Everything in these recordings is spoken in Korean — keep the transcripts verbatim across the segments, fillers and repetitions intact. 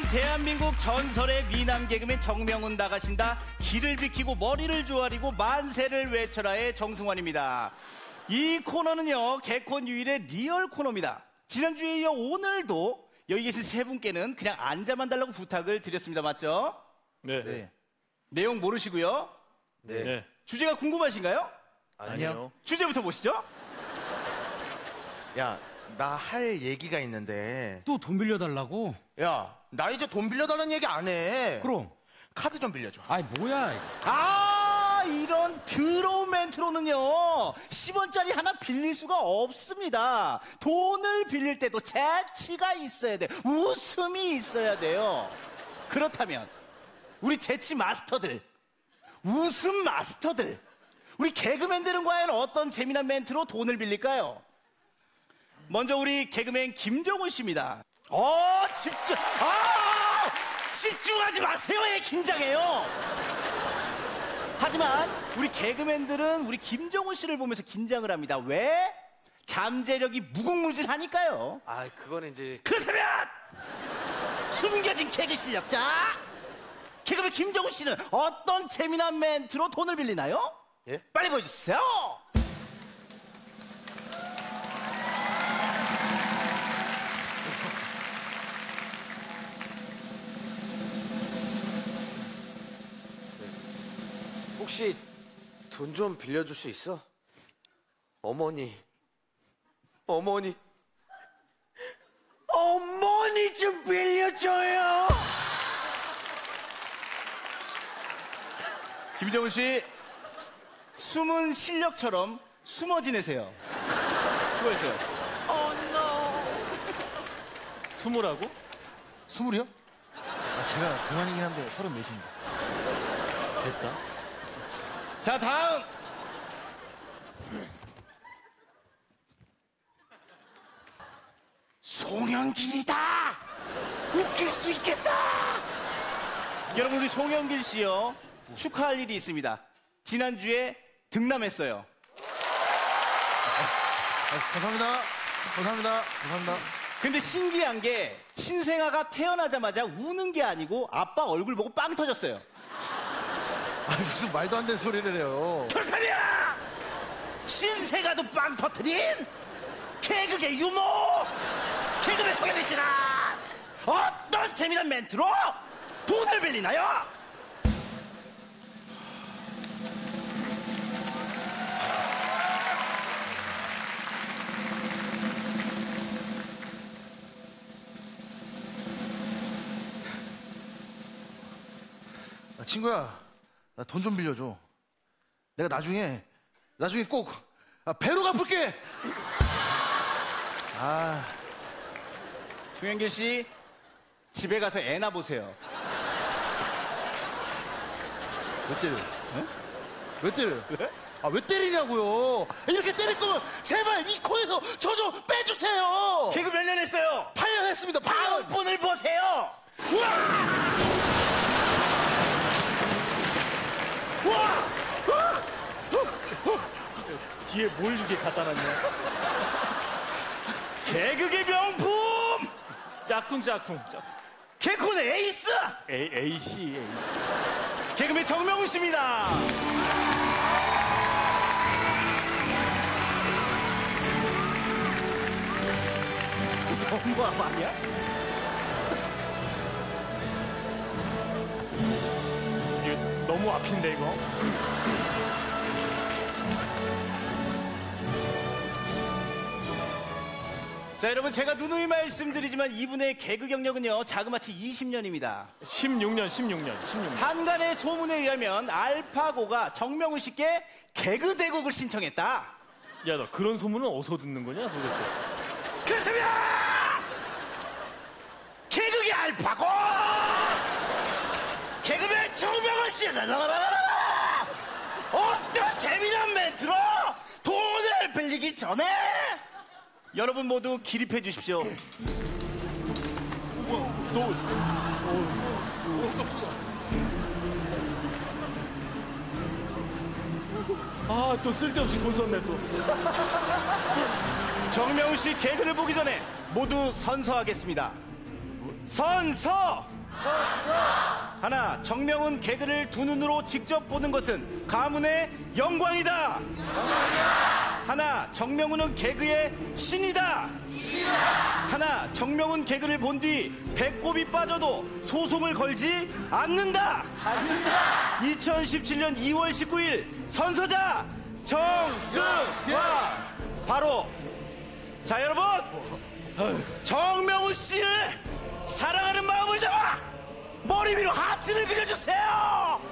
대한민국 전설의 미남 개그맨 정명훈 나가신다. 길을 비키고 머리를 조아리고 만세를 외쳐라의 정승환입니다. 이 코너는요, 개콘 유일의 리얼 코너입니다. 지난주에 이어 오늘도 여기 계신 세 분께는 그냥 앉아만 달라고 부탁을 드렸습니다. 맞죠? 네. 네. 내용 모르시고요. 네. 네. 주제가 궁금하신가요? 아니요. 주제부터 보시죠. 야, 나 할 얘기가 있는데. 또 돈 빌려달라고? 야, 나 이제 돈 빌려달라는 얘기 안 해. 그럼 카드 좀 빌려줘. 아이 뭐야. 아, 이런 더러운 멘트로는요 십 원짜리 하나 빌릴 수가 없습니다. 돈을 빌릴 때도 재치가 있어야 돼. 웃음이 있어야 돼요. 그렇다면 우리 재치 마스터들, 웃음 마스터들, 우리 개그맨들은 과연 어떤 재미난 멘트로 돈을 빌릴까요? 먼저 우리 개그맨 김정훈 씨입니다. 어, 집중, 아, 집중하지 마세요. 예, 긴장해요. 하지만 우리 개그맨들은 우리 김정훈 씨를 보면서 긴장을 합니다. 왜? 잠재력이 무궁무진하니까요. 아, 그건 이제. 그렇다면 숨겨진 개그 실력자 개그맨 김정훈 씨는 어떤 재미난 멘트로 돈을 빌리나요? 예? 빨리 보여주세요. 혹시 돈 좀 빌려줄 수 있어? 어머니, 어머니, 어머니 좀 빌려줘요. 김정훈 씨, 숨은 실력처럼 숨어 지내세요. 수고했어요. Oh no. 스물하고? 스물이요? 아, 제가 그만이긴 한데 서른넷입니다. 됐다. 자, 다음. 송영길이다. 웃길 수 있겠다. 여러분, 우리 송영길 씨요, 축하할 일이 있습니다. 지난주에 등남했어요. 아, 감사합니다. 감사합니다. 감사합니다. 근데 신기한 게 신생아가 태어나자마자 우는 게 아니고 아빠 얼굴 보고 빵 터졌어요. 아, 무슨 말도 안 되는 소리를 해요. 그렇다면 신생아도 빵 터트린 개그계 유모 개그맨 송영길 씨가 어떤 재미난 멘트로 돈을 빌리나요? 아, 친구야, 나 돈 좀 빌려줘. 내가 나중에 나중에 꼭 아, 배로 갚을게. 아, 송영길 씨, 집에 가서 애나 보세요. 왜 때려? 네? 왜 때려요? 왜? 아, 왜 때리냐고요? 이렇게 때릴 거면 제발 이 코에서 저 좀 빼주세요. 개그 몇 년 했어요? 팔 년 했습니다. 팔 년. 다음 분을 보세요. 우와! 우와! 뒤에 뭘 이렇게 갖다 놨냐? 개그계 명품! 짝퉁 짝퉁 짝퉁. 개콘의 에이스! A, A씨 A씨. 개그맨 정명훈 씨입니다. 너무 아파 아니야? 이거 너무 앞인데 이거. 자, 여러분, 제가 누누이 말씀드리지만 이분의 개그 경력은요 자그마치 이십 년입니다. 십육 년, 십육 년, 십육 년. 한간의 소문에 의하면 알파고가 정명훈 씨께 개그 대국을 신청했다. 야, 너 그런 소문은 어디서 듣는 거냐 도대체? 그렇다면 개그계 알파고 개그맨 정명훈 씨 어떤 재미난 멘트로 돈을 빌리기 전에 여러분 모두 기립해 주십시오. 또 아, 또 쓸데없이 돈 썼네 또. 정명훈 씨 개그를 보기 전에 모두 선서하겠습니다. 선서! 하나, 정명훈 개그를 두 눈으로 직접 보는 것은 가문의 영광이다. 하나, 정명훈은 개그의 신이다. 하나, 정명훈 개그를 본 뒤 배꼽이 빠져도 소송을 걸지 않는다. 이천십칠 년 이월 십구일 선서자 정승화. 바로 자 여러분, 정명훈 씨를 사랑하는 마음을 담아 머리 위로 하트를 그려주세요.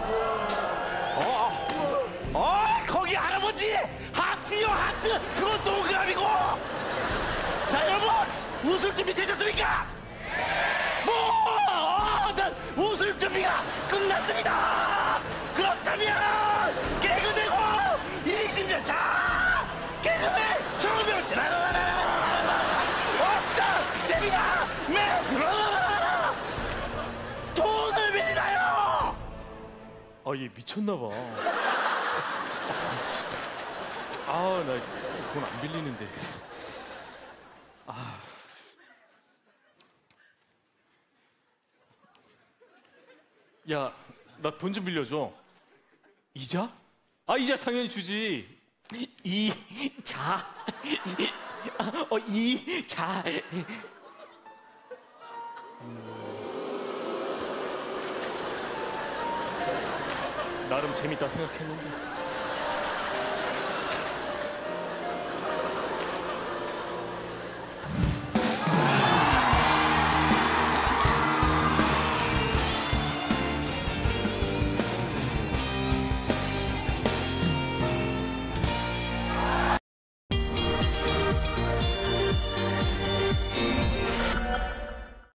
어, 어, 거기 할아버지 하트요 하트. 그건 동그라미고. 자 여러분, 웃을 준비 되셨습니까? 뭐, 어, 자, 웃을 준비가 끝났습니다. 그렇다면 개그대고 이십 년 차 개그맨 정명훈 씨 어떤 재미가 매트로 돈을 빌리나요? 아, 얘 미쳤나봐. 아, 나 돈 안 빌리는데. 아. 야, 나 돈 좀 빌려줘. 이자? 아, 이자 당연히 주지. 이자. 어, 이자. 나름 재밌다 생각했는데.